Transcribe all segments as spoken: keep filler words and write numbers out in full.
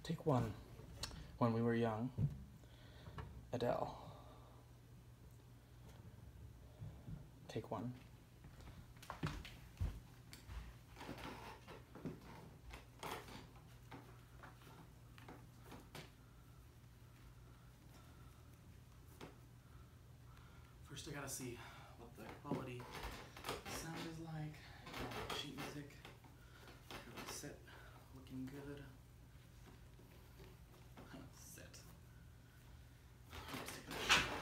Take one. When we were young. Adele. Take one. First I gotta see what the quality sound is like. Sheet music. Set. Looking good. Set. Let's take a look.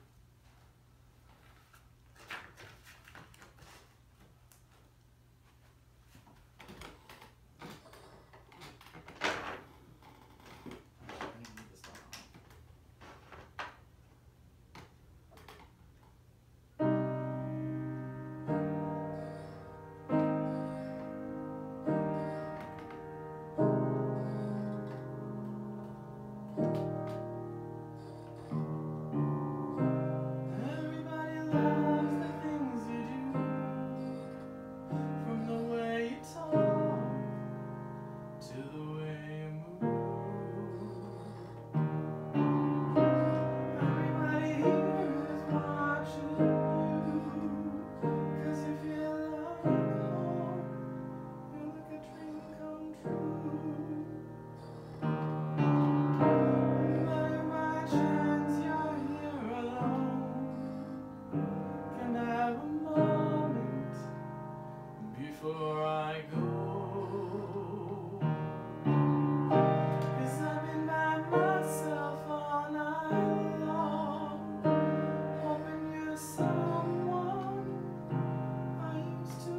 I need to leave this stuff on. Before I go, 'cause I've been by myself all night long, hoping you're someone I used to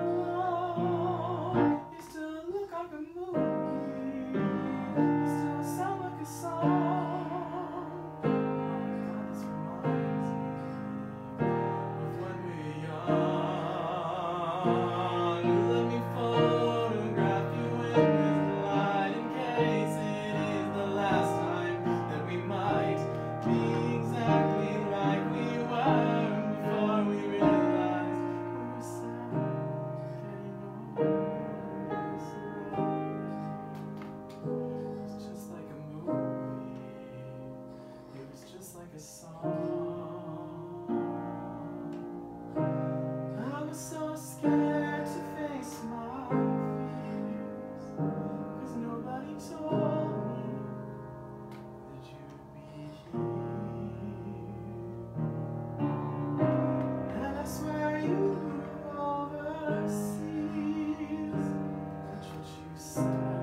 know. You still look like a movie, you still sound like a song. Oh God, this reminds me of when we were young. Like a song. I was so scared to face my fears, 'cause nobody told me that you'd be here. And I swear you were overseas. That's what you said.